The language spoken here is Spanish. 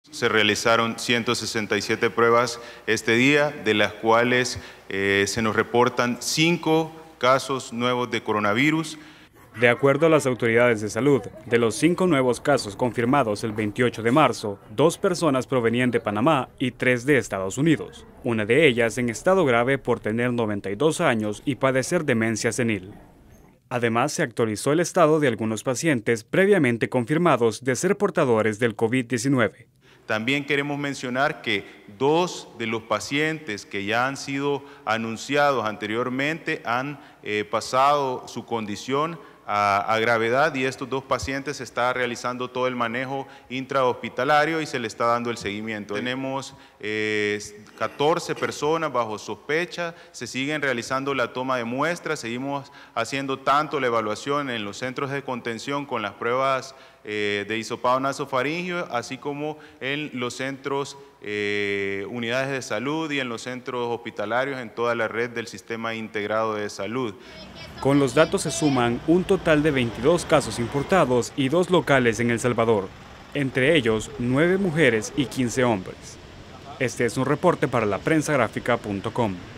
Se realizaron 167 pruebas este día, de las cuales se nos reportan 5 casos nuevos de coronavirus. De acuerdo a las autoridades de salud, de los 5 nuevos casos confirmados el 28 de marzo, 2 personas provenían de Panamá y 3 de Estados Unidos. Una de ellas en estado grave por tener 92 años y padecer demencia senil. Además, se actualizó el estado de algunos pacientes previamente confirmados de ser portadores del COVID-19. También queremos mencionar que 2 de los pacientes que ya han sido anunciados anteriormente han pasado su condición a gravedad, y estos 2 pacientes se está realizando todo el manejo intrahospitalario y se le está dando el seguimiento. Tenemos 14 personas bajo sospecha, se siguen realizando la toma de muestras, seguimos haciendo tanto la evaluación en los centros de contención con las pruebas de hisopado nasofaríngeo, así como en los centros, unidades de salud y en los centros hospitalarios en toda la red del sistema integrado de salud. Con los datos se suman un total de 22 casos importados y 2 locales en El Salvador, entre ellos 9 mujeres y 15 hombres. Este es un reporte para laprensagráfica.com.